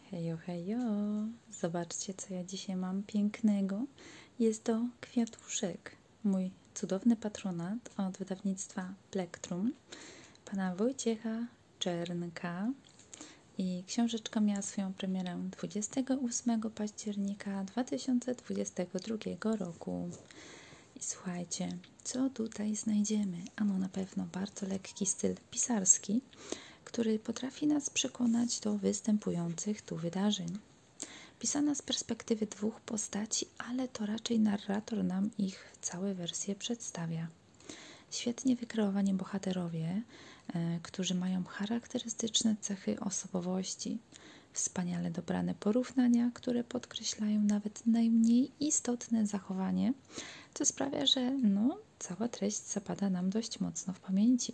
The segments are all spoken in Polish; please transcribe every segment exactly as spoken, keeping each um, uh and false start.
Hejo, hejo! Zobaczcie, co ja dzisiaj mam pięknego. Jest to kwiatuszek, mój cudowny patronat od wydawnictwa Plektrum, pana Wojciecha Czernka. I książeczka miała swoją premierę dwudziestego ósmego października dwa tysiące dwudziestego drugiego roku. I słuchajcie, co tutaj znajdziemy? Ano na pewno bardzo lekki styl pisarski, który potrafi nas przekonać do występujących tu wydarzeń. Pisana z perspektywy dwóch postaci, ale to raczej narrator nam ich całe wersje przedstawia. Świetnie wykreowani bohaterowie, e, którzy mają charakterystyczne cechy osobowości. Wspaniale dobrane porównania, które podkreślają nawet najmniej istotne zachowanie, co sprawia, że no, cała treść zapada nam dość mocno w pamięci.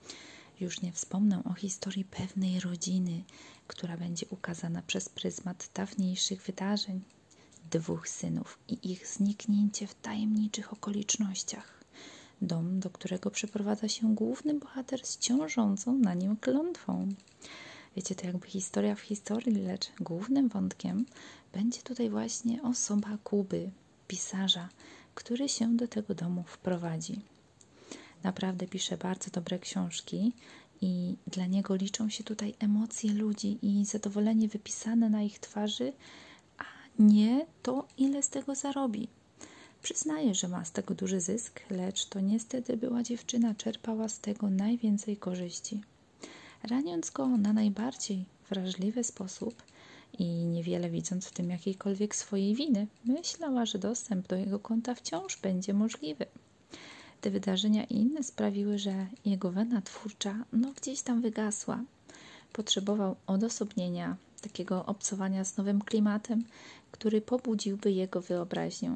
Już nie wspomnę o historii pewnej rodziny, która będzie ukazana przez pryzmat dawniejszych wydarzeń. Dwóch synów i ich zniknięcie w tajemniczych okolicznościach. Dom, do którego przeprowadza się główny bohater z ciążącą na nim klątwą. Wiecie, to jakby historia w historii, lecz głównym wątkiem będzie tutaj właśnie osoba Kuby, pisarza, który się do tego domu wprowadzi. Naprawdę pisze bardzo dobre książki i dla niego liczą się tutaj emocje ludzi i zadowolenie wypisane na ich twarzy, a nie to, ile z tego zarobi. Przyznaje, że ma z tego duży zysk, lecz to niestety była dziewczyna czerpała z tego najwięcej korzyści. Raniąc go na najbardziej wrażliwy sposób i niewiele widząc w tym jakiejkolwiek swojej winy, myślała, że dostęp do jego konta wciąż będzie możliwy. Te wydarzenia i inne sprawiły, że jego wena twórcza no gdzieś tam wygasła. Potrzebował odosobnienia, takiego obcowania z nowym klimatem, który pobudziłby jego wyobraźnię.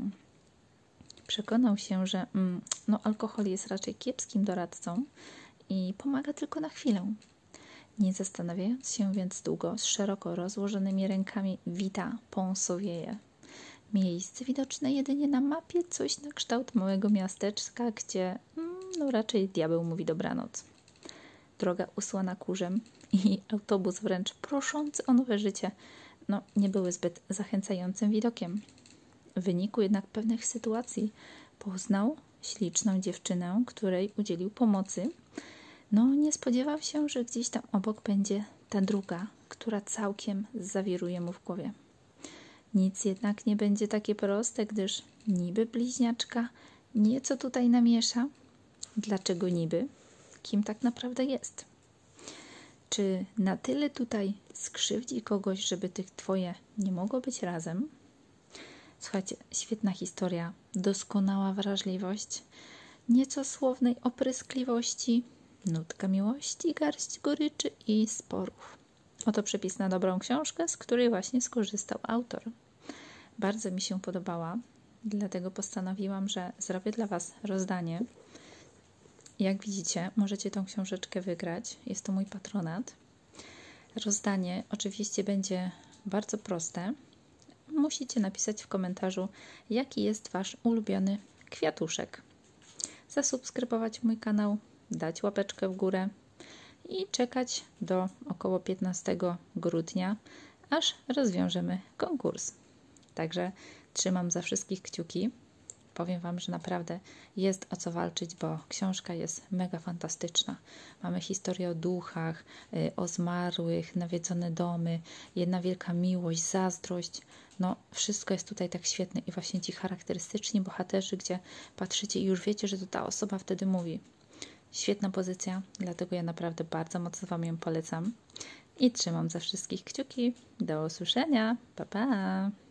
Przekonał się, że mm, no, alkohol jest raczej kiepskim doradcą i pomaga tylko na chwilę. Nie zastanawiając się więc długo, z szeroko rozłożonymi rękami wita Ponsowieje. Miejsce widoczne jedynie na mapie, coś na kształt małego miasteczka, gdzie no raczej diabeł mówi dobranoc. Droga usłana kurzem i autobus wręcz proszący o nowe życie, no nie były zbyt zachęcającym widokiem. W wyniku jednak pewnych sytuacji poznał śliczną dziewczynę, której udzielił pomocy. No nie spodziewał się, że gdzieś tam obok będzie ta druga, która całkiem zawiruje mu w głowie. Nic jednak nie będzie takie proste, gdyż niby bliźniaczka nieco tutaj namiesza. Dlaczego niby? Kim tak naprawdę jest? Czy na tyle tutaj skrzywdzi kogoś, żeby tych dwoje nie mogło być razem? Słuchajcie, świetna historia, doskonała wrażliwość, nieco słownej opryskliwości, nutka miłości, garść goryczy i sporów. Oto przepis na dobrą książkę, z której właśnie skorzystał autor. Bardzo mi się podobała, dlatego postanowiłam, że zrobię dla Was rozdanie. Jak widzicie, możecie tą książeczkę wygrać. Jest to mój patronat. Rozdanie oczywiście będzie bardzo proste. Musicie napisać w komentarzu, jaki jest Wasz ulubiony kwiatuszek. Zasubskrybować mój kanał, dać łapeczkę w górę i czekać do około piętnastego grudnia, aż rozwiążemy konkurs. Także trzymam za wszystkich kciuki. Powiem Wam, że naprawdę jest o co walczyć, bo książka jest mega fantastyczna. Mamy historię o duchach, o zmarłych, nawiedzone domy, jedna wielka miłość, zazdrość. No, wszystko jest tutaj tak świetne i właśnie ci charakterystyczni bohaterzy, gdzie patrzycie i już wiecie, że to ta osoba wtedy mówi. Świetna pozycja, dlatego ja naprawdę bardzo mocno Wam ją polecam. I trzymam za wszystkich kciuki. Do usłyszenia. Pa, pa!